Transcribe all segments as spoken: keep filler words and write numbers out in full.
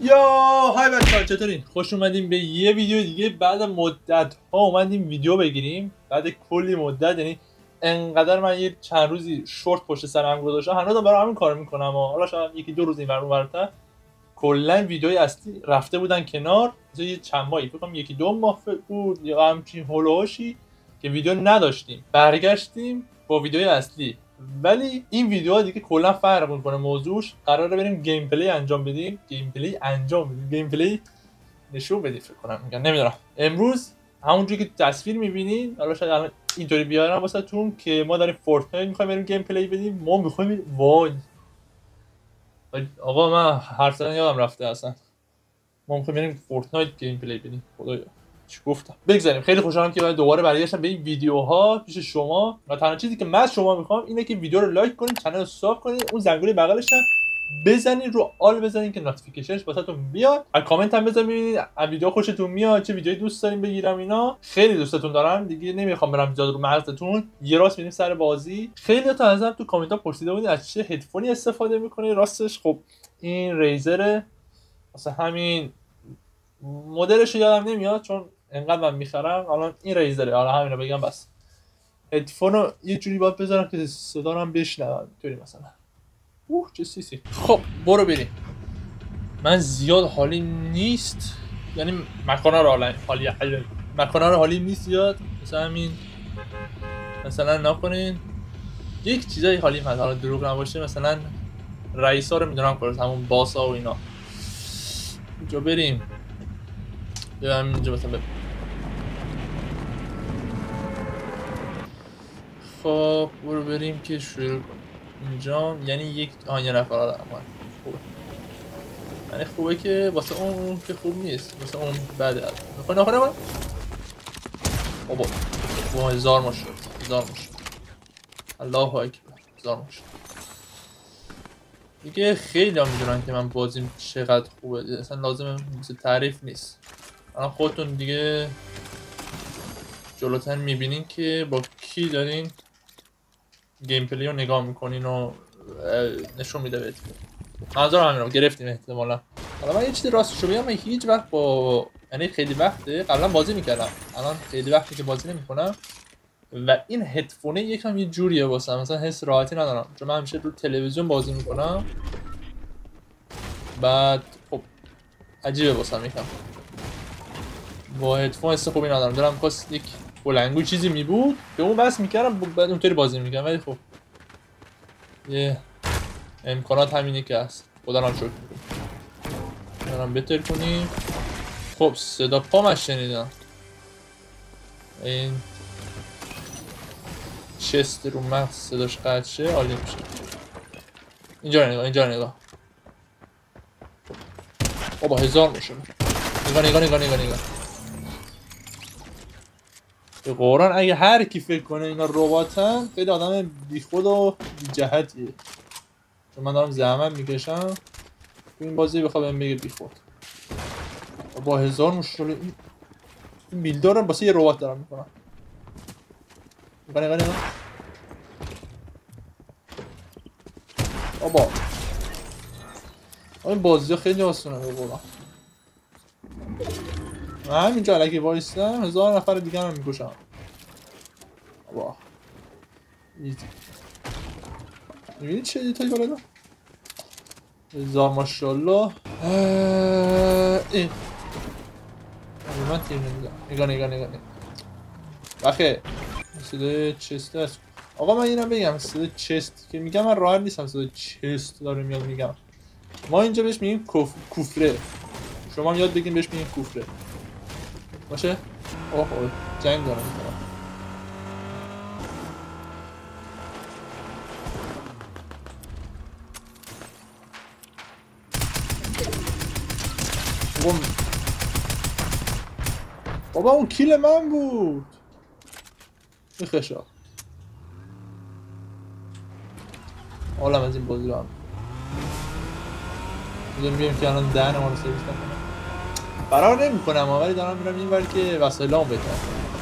یا های بچه‌ها چطورین؟ خوش اومدیم به یه ویدیو دیگه. بعد مدت ها اومدیم ویدیو بگیریم، بعد کلی مدت، یعنی انقدر من یه چند روزی شورت پشت سرم گذاشتم، هنوزم برای همین کارو میکنم و حالا شاید یکی دو روز این ور اونورتر کلا ویدیوی اصلی رفته بودن کنار. مثلا یه چند ماهی فکر کنم یکی دو ماه بود یا همچین هولوشی که ویدیو نداشتیم، برگشتیم با ویدیوی اصلی. ولی این ویدیوها دیگه کلا فرق میکنه. موضوعش قراره بریم گیم پلی انجام بدیم، گیم پلی انجام بدیم گیم پلی نشون بدیم فکر کنم میگن، نمیدونم. امروز همونجوری که تصویر میبینین، حالا شاید الان اینطوری بیارم واسهتون که ما داریم فورتنایت میخوایم بریم گیم پلی بدیم. ما میخوایم وای آقا من حرف زدن یادم رفته اصلا. ما میخوایم بریم فورتنایت گیم پلی بدیم. خدایا چی گفتم. بگذاریم. خیلی خوشحالم که دوباره برگشتم به این ویدیوها پیش شما و تنها چیزی که من از شما میخوام اینه که ویدیو رو لایک کنید، کانال رو سابسکرایب کنید، اون زنگوله بغلش هم بزنید، رو آل بزنید که نوتیفیکیشنش واسهتون بیاد. از کامنت هم بذارید ببینید از ویدیو خوشتون میاد، چه ویدیویی دوست دارین بگیرم. اینا خیلی دوستتون دارم دیگه، نمیخوام برم زیاد رو مغزتون. یه راست میریم سر بازی. خیلی تا ازم تو کامنت ها پرسیده بودید از چه هدفونی استفاده میکنید. راستش خب این ریزر، واسه همین مدلش یادم نمیاد چون انقدر من میخرم. الان این ریزره، حالا همین رو بگم بس. هدفون رو یه جوری باید بذارم که صدا رو هم بشنوم، اینطوری مثلا. اوه چه سیسی. خب برو بریم. من زیاد حالی نیست، یعنی مکانا رو حالی حالی مکانا رو حالی نیست زیاد. مثلا همین مثلا نکنین یک چیزای حالی هست، حالا دروغ نباشه. مثلا رئیسا رو میدونم کارش، همون باسا و اینا. اینجا بریم. یا همینجا مثلا بریم. خب برو بریم که شروع کنیم. اینجا یعنی یک آن یه نفر دارم. خوبه، یعنی خوبه که واسه اون, اون که خوب نیست، واسه اون بده. نخواه نخواه نخواه بابا با هزار ما شد، هزار ما شد. الله اکبر، هزار ما شد دیگه. خیلی هم میدونن که من بازیم چقدر خوبه، اصلا لازم مثل تعریف نیست. الان خودتون دیگه جلوتر میبینین که با کی دارین گیم پلی رو نگاه میکنین و نشون میده بهتون. منظور همین رو گرفتیم احتمالا. حالا من یه چیزی راستشو بگم، من هیچ وقت با یعنی خیلی وقته قبلا بازی میکردم، الان خیلی وقتی که بازی نمیکنم و این هدفونه یکم یه جوریه واسم، مثلا حس راحتی ندارم چون من همیشه رو تلویزیون بازی میکنم. بعد خب عجیبه واسم یکم با هدفون حس خوبی ندارم. دارم خواست یک بلنگو چیزی میبود به اون بس میکردم، بعد اونطوری بازی میکردم. ولی خب یه امکانات همینه که هست. خدا را شکر میکنم. دارم بهتر کنیم. خب صدا پامش شنیدم. این چست رو مغز صداش قطع شه عالی میشه. اینجا نگاه، اینجا نگاه. بابا هزار میشه. نگاه نگاه نگاه نگاه نگاه. به قرآن اگه هر کی فکر کنه اینا رباتن خیلی آدم بی خود و بی جهتیه. چون من دارم زحمت میکشم این بازی بخواه بهم بگه بی خود. با هزار مشکل این بیلدار رو باسه یه ربات دارم میکنم. نگاه نگاه نگاه. بابا این بازی خیلی آسونه به قرآن. من همینجا علکی وایستم هزار نفر دیگر هم میکشم. بابا ایزی. میبینید چه دیتایی بالا دارم؟ هزار ماشالله. این من تیر نمیدم. نگاه نگاه نگاه نگاه. بخه صدای چست هست. آقا من اینم بگم صدای چست که میگم من راحت نیستم صدای چست داره میاد میگم. ما اینجا بهش میگیم کوف... کوفره. شما هم یاد بگیم بهش میگیم کوفره باشه؟ اوه اوه جنگ دارم میکنم. بابا بابا اون کیل من بود. میخشا حالا از این بازی رو هم بودم بیاریم که الان دهن ما رو سرویس نکنم. فرار نمی کنم ولی دارم میرم این ور که وسایل هم بهتر.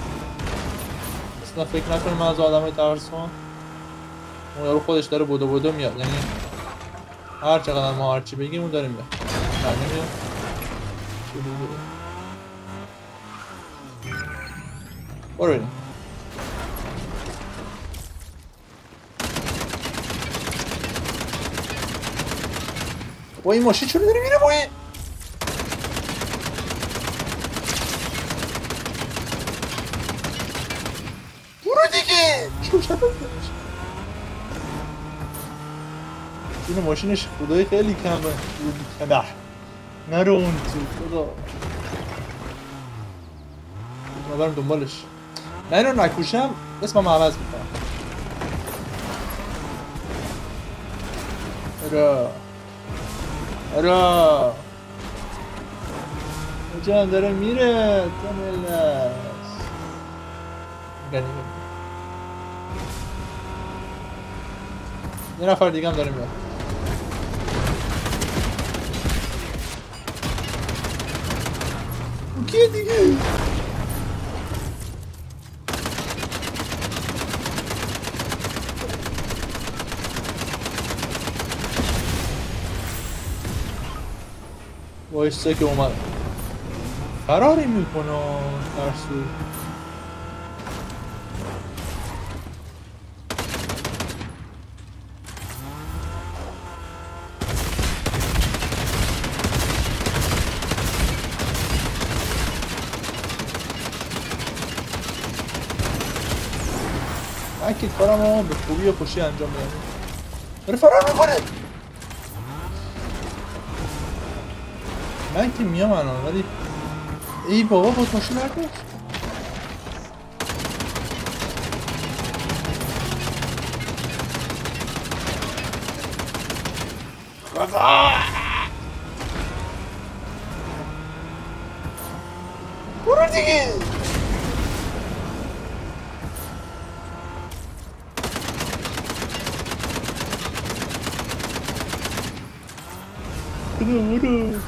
اصلا فکر نکنیم من از آدم های ترسان. اون یارو خودش داره بودو بودو میاد، یعنی هر چقدر ما هرچی بگیم اون داریم میاد. نمیاد شلوغه. برو بریم. با این ماشین چرا داری میره با این؟ برو دیگه. چون شد این ماشینش خدای خیلی کمه. کمه نرو اون تو خدا. ما برم دنبالش. نه اینو نکوشم اسمم عوض میکنم. ارا ارا جان داره میره تملس گنی یه نفر دیگه هم داره میاد. کیه دیگه؟ وایسته که اومد فراری میکنه ترسو. من که کارم به خوبی و خوشی انجام بدم. داره فرار میکنه. من که میام الان ولی ای بابا بود ماشین نکش. برو دیگه. برو برو.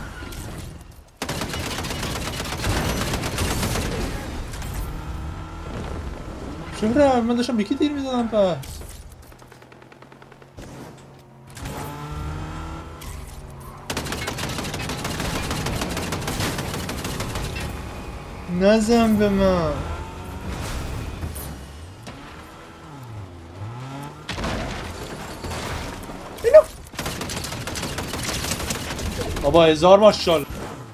چرا من داشتم به کی تیر میزدم پس؟ نزن به من. اینو بابا هزار ماشاءالله.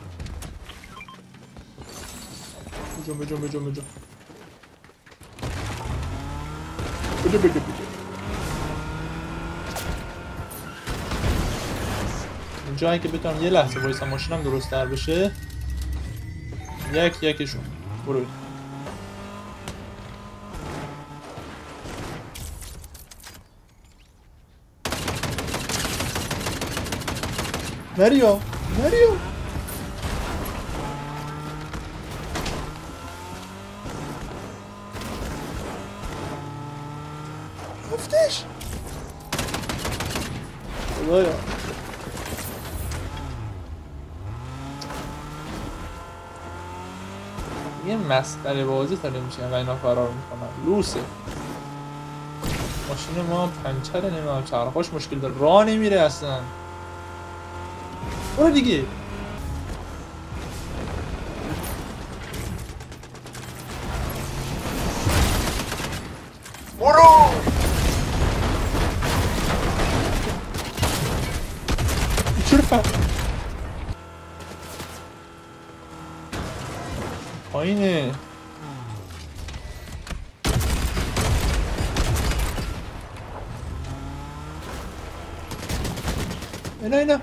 بجون بجون بجون بجون بجون بجون بجون. اینجا که بتونم یه لحظه وایسم ماشینم درست تر بشه. یک یکشون برو. نریا نریا رفتش خدایا. یه مسخره بازی داره میشه و اینا فرار میکنن. لوسه ماشین ما پنچره نمیدونم چرخاش مشکل داره راه نمیره اصلا. برو دیگه. برو چرا فرق پایینه. اینا اینا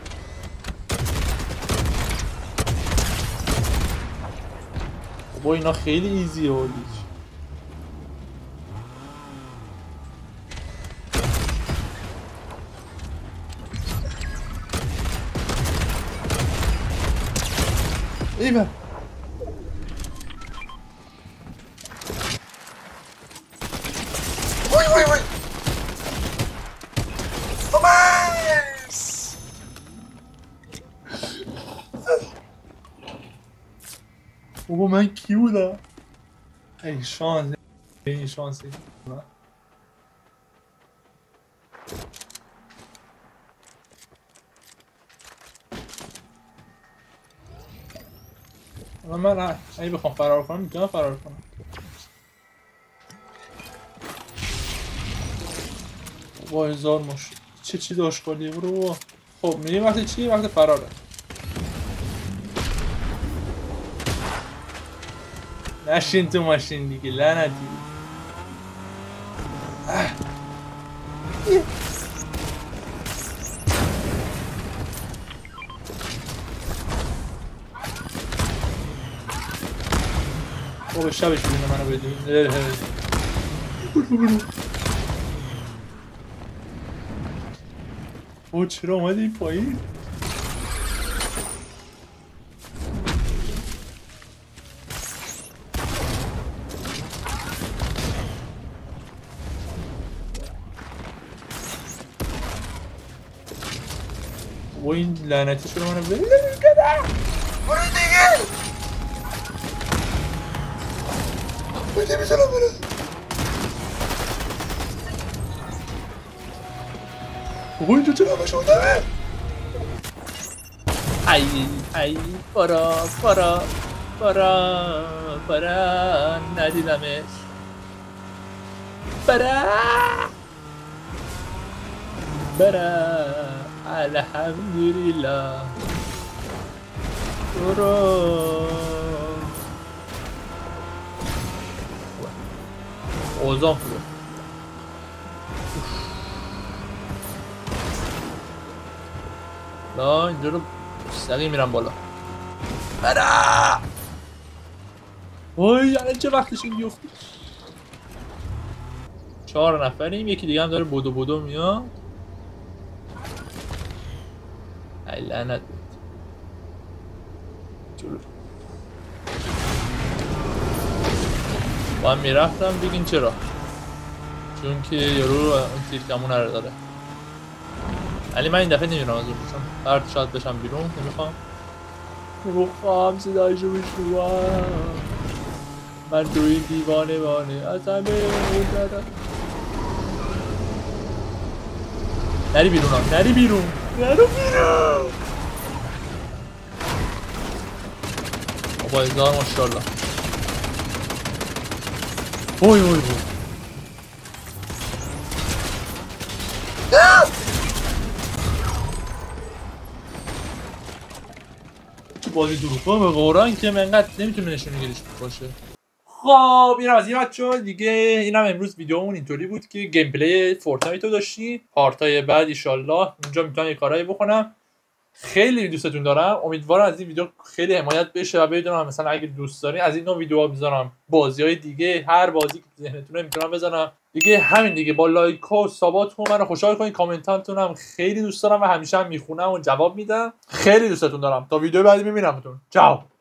با اینا خیلی ایزیه هولیش. ایوه وای وای وای توماس. بابا من کی بودم؟ ای شانس ای شانسی. من من اگه بخوام فرار کنم میتونم فرار کنم. با هزار مش چه چی داشکالیه برو. خب میریم وقتی چی؟ وقت فراره. نشین تو ماشین دیگه لعنتی. بابا شبش بینه منو بدیم. برو برو. او چرا اومدی این پایین؟ و این لعنتی شده منو بله میکنه. برو دیگه بده میزنم برو. بابا اینجا چرا همه شدمه؟ ای ای برا برا برا برا ندیدمش. برا برا الحمدلله. برو اوزان خوبه. لا اینجا رو سریع میرم بالا. برا وای الان چه وقتش این بیفتی. چهار نفریم یکی دیگه هم داره بدو بدو میاد. ای لعنت جلو با هم میرفتم بگین چرا، چون که یارو اون تیرکمون رو داره. ولی من این دفعه نمیرم از اون بشم هر شاید بشم بیرون. نمیخوام نمیخوام صدایشو بشنوم. من تو این دیوانه وانه از همه اون دارم. نری بیرون هم نری بیرون نرو بیرون. با هزار ماشالله. اوی اوی اوی بازی دروغ به قرآن که منقدر نمیتونه نشونگیریش باشه. خب اینم از این بچه‌ها دیگه. اینم امروز ویدیومون اینطوری بود که گیم پلی فورتنایت رو داشتیم. پارتای بعد ان شاءالله اونجا میتونم یه کارایی بکنم. خیلی دوستتون دارم. امیدوارم از این ویدیو خیلی حمایت بشه و بدونم مثلا اگه دوست دارین از این نوع ویدیوها بذارم. بازی‌های دیگه هر بازی که ذهنتونه میتونم بزنم دیگه. همین دیگه با لایک و ساباتون منو خوشحال کنین. کامنتاتون هم خیلی دوست دارم و همیشه هم میخونم و جواب میدم. خیلی دوستتون دارم. تا ویدیو بعدی میبینمتون. چاو.